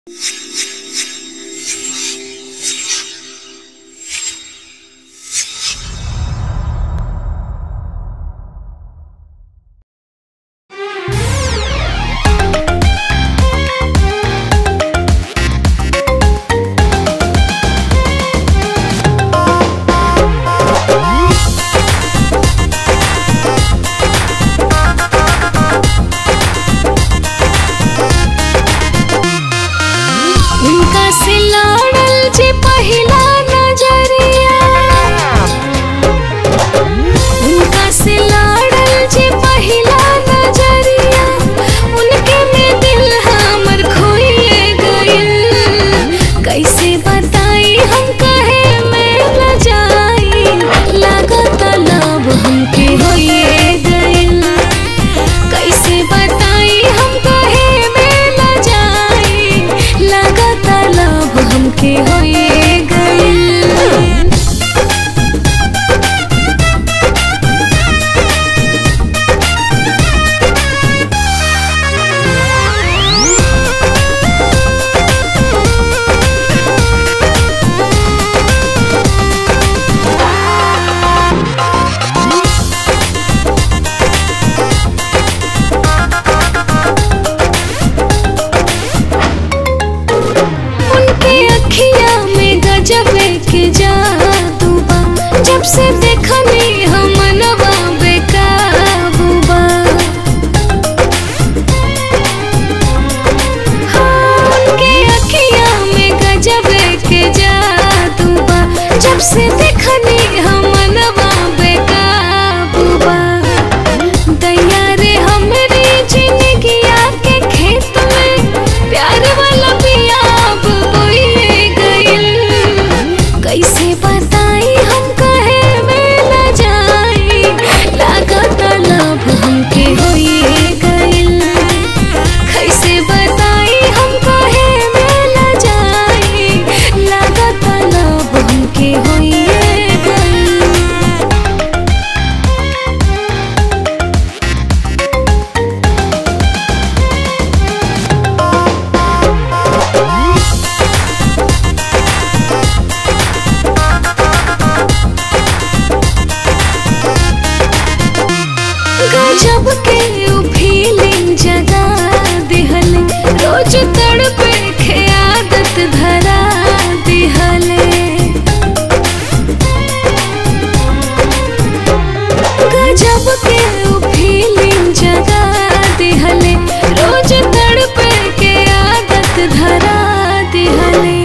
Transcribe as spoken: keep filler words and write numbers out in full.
जब से देखनी हम मनवा बेकाबू बा। हाँ, उनके अखियाँ में गजब के जादू बा। जब से देखनी हम मनवा बेकाबू बा। दैया रे हमरी जिंदगिया के खेत में प्यार वाला बिया अब बोई गइल। कैसे बताई हम कहे में न जाई, लागत लब हमके होई गइल। कैसे बताई हम कहे में न जाई, लागत लब हमके होई गइल। गजब के उ फीलिंग जगा दिहले, रोज तड़पे के आदत धरा दिहले। गजब के उ फीलिंग जगा दिहले, रोज तड़पे के आदत धरा दिहले।